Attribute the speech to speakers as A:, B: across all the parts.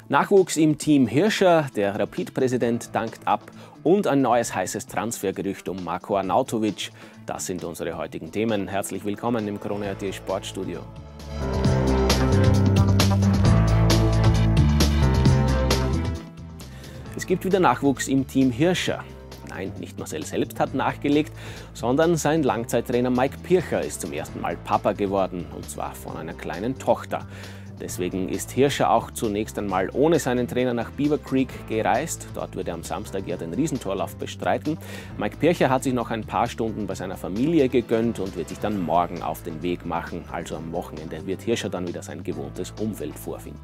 A: Nachwuchs im Team Hirscher, der Rapid-Präsident dankt ab und ein neues heißes Transfergerücht um Marko Arnautovic. Das sind unsere heutigen Themen. Herzlich willkommen im Krone.at Sportstudio. Es gibt wieder Nachwuchs im Team Hirscher. Nein, nicht Marcel selbst hat nachgelegt, sondern sein Langzeittrainer Mike Pircher ist zum ersten Mal Papa geworden, und zwar von einer kleinen Tochter. Deswegen ist Hirscher auch zunächst einmal ohne seinen Trainer nach Beaver Creek gereist. Dort wird er am Samstag ja den Riesentorlauf bestreiten. Mike Pircher hat sich noch ein paar Stunden bei seiner Familie gegönnt und wird sich dann morgen auf den Weg machen. Also am Wochenende wird Hirscher dann wieder sein gewohntes Umfeld vorfinden.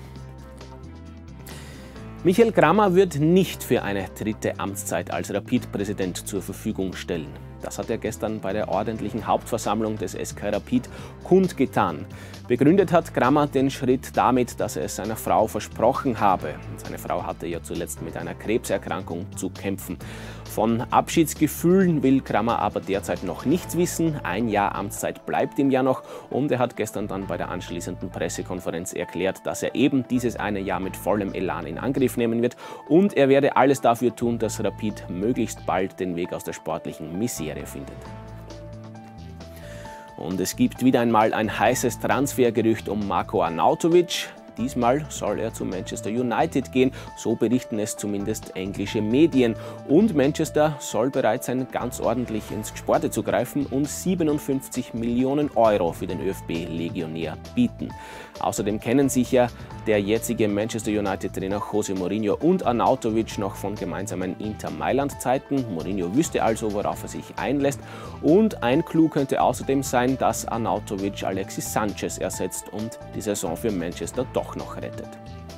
A: Michael Grammer wird nicht für eine dritte Amtszeit als Rapid-Präsident zur Verfügung stellen. Das hat er gestern bei der ordentlichen Hauptversammlung des SK Rapid kundgetan. Begründet hat Grammer den Schritt damit, dass er es seiner Frau versprochen habe. Seine Frau hatte ja zuletzt mit einer Krebserkrankung zu kämpfen. Von Abschiedsgefühlen will Grammer aber derzeit noch nichts wissen. Ein Jahr Amtszeit bleibt ihm ja noch, und er hat gestern dann bei der anschließenden Pressekonferenz erklärt, dass er eben dieses eine Jahr mit vollem Elan in Angriff nehmen wird, und er werde alles dafür tun, dass Rapid möglichst bald den Weg aus der sportlichen Misere findet. Und es gibt wieder einmal ein heißes Transfergerücht um Marko Arnautovic. Diesmal soll er zu Manchester United gehen, so berichten es zumindest englische Medien. Und Manchester soll bereit sein, ganz ordentlich ins Gsporte zu greifen und 57 Millionen Euro für den ÖFB-Legionär bieten. Außerdem kennen sich ja der jetzige Manchester United-Trainer José Mourinho und Arnautovic noch von gemeinsamen Inter-Mailand-Zeiten. Mourinho wüsste also, worauf er sich einlässt. Und ein Clou könnte außerdem sein, dass Arnautovic Alexis Sanchez ersetzt und die Saison für Manchester doch noch rettet.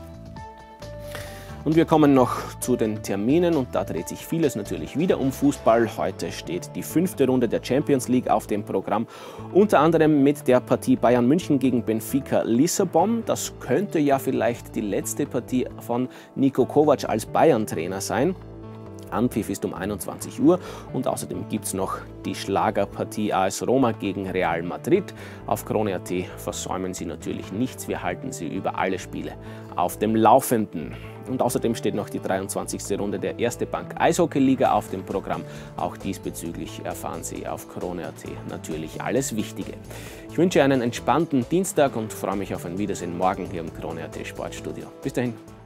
A: Und wir kommen noch zu den Terminen, und da dreht sich vieles natürlich wieder um Fußball. Heute steht die 5. Runde der Champions League auf dem Programm, unter anderem mit der Partie Bayern München gegen Benfica Lissabon. Das könnte ja vielleicht die letzte Partie von Niko Kovac als Bayern-Trainer sein. Anpfiff ist um 21 Uhr, und außerdem gibt es noch die Schlagerpartie AS Roma gegen Real Madrid. Auf Krone.at versäumen Sie natürlich nichts, wir halten Sie über alle Spiele auf dem Laufenden. Und außerdem steht noch die 23. Runde der Erste Bank Eishockey-Liga auf dem Programm. Auch diesbezüglich erfahren Sie auf Krone.at natürlich alles Wichtige. Ich wünsche einen entspannten Dienstag und freue mich auf ein Wiedersehen morgen hier im Krone.at Sportstudio. Bis dahin.